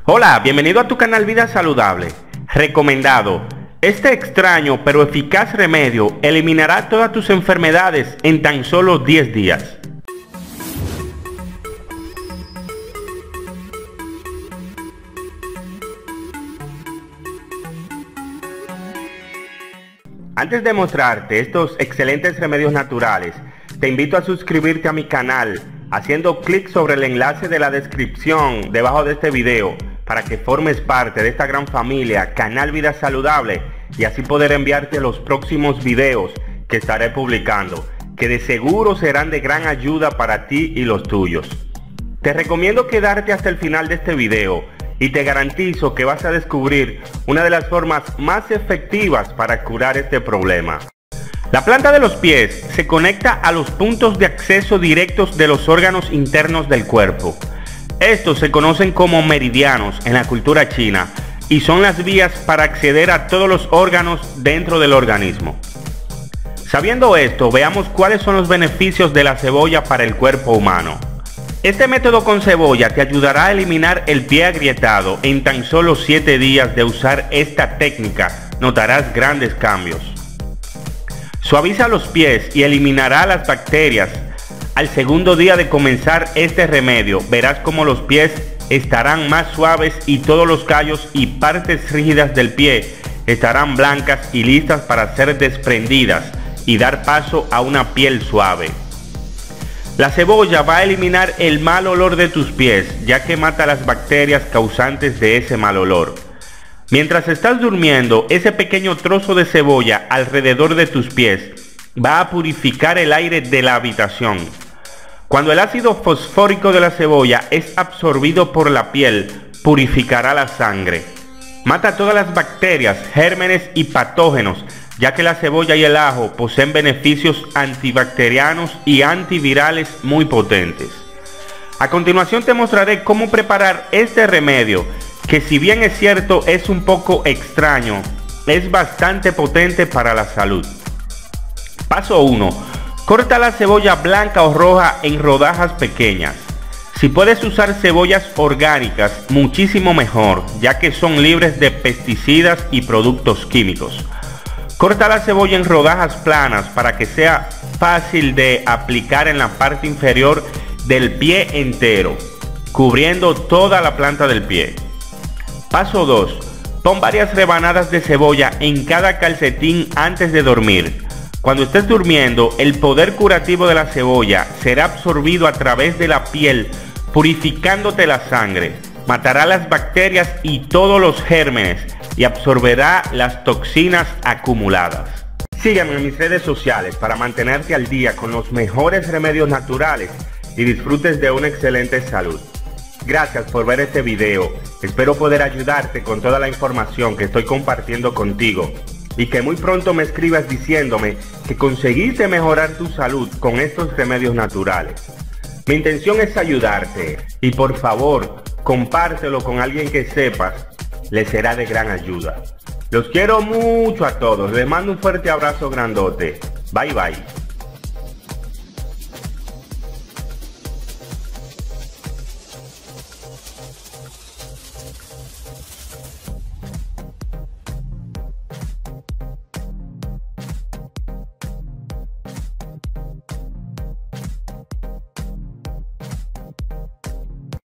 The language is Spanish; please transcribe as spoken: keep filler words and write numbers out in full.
Hola, bienvenido a tu canal Vida Saludable. Recomendado. Este extraño pero eficaz remedio eliminará todas tus enfermedades en tan solo diez días. Antes de mostrarte estos excelentes remedios naturales, te invito a suscribirte a mi canal haciendo clic sobre el enlace de la descripción debajo de este video para que formes parte de esta gran familia Canal Vida Saludable y así poder enviarte los próximos videos que estaré publicando, que de seguro serán de gran ayuda para ti y los tuyos. Te recomiendo quedarte hasta el final de este video y te garantizo que vas a descubrir una de las formas más efectivas para curar este problema. La planta de los pies se conecta a los puntos de acceso directos de los órganos internos del cuerpo. Estos se conocen como meridianos en la cultura china y son las vías para acceder a todos los órganos dentro del organismo. Sabiendo esto, veamos cuáles son los beneficios de la cebolla para el cuerpo humano. Este método con cebolla te ayudará a eliminar el pie agrietado. En tan solo siete días de usar esta técnica, notarás grandes cambios. Suaviza los pies y eliminará las bacterias. Al segundo día de comenzar este remedio, verás como los pies estarán más suaves y todos los callos y partes rígidas del pie estarán blancas y listas para ser desprendidas y dar paso a una piel suave. La cebolla va a eliminar el mal olor de tus pies, ya que mata las bacterias causantes de ese mal olor. Mientras estás durmiendo, ese pequeño trozo de cebolla alrededor de tus pies va a purificar el aire de la habitación. Cuando el ácido fosfórico de la cebolla es absorbido por la piel, purificará la sangre. Mata todas las bacterias, gérmenes y patógenos, ya que la cebolla y el ajo poseen beneficios antibacterianos y antivirales muy potentes. A continuación te mostraré cómo preparar este remedio, que si bien es cierto es un poco extraño, es bastante potente para la salud. Paso uno. Corta la cebolla blanca o roja en rodajas pequeñas. Si puedes usar cebollas orgánicas, muchísimo mejor, ya que son libres de pesticidas y productos químicos. Corta la cebolla en rodajas planas para que sea fácil de aplicar en la parte inferior del pie entero, cubriendo toda la planta del pie. Paso dos. Pon varias rebanadas de cebolla en cada calcetín antes de dormir. Cuando estés durmiendo, el poder curativo de la cebolla será absorbido a través de la piel, purificándote la sangre. Matará las bacterias y todos los gérmenes y absorberá las toxinas acumuladas. Sígueme en mis redes sociales para mantenerte al día con los mejores remedios naturales y disfrutes de una excelente salud. Gracias por ver este video. Espero poder ayudarte con toda la información que estoy compartiendo contigo y que muy pronto me escribas diciéndome que conseguiste mejorar tu salud con estos remedios naturales. Mi intención es ayudarte y por favor, compártelo con alguien que sepas le será de gran ayuda. Los quiero mucho a todos. Les mando un fuerte abrazo grandote. Bye bye.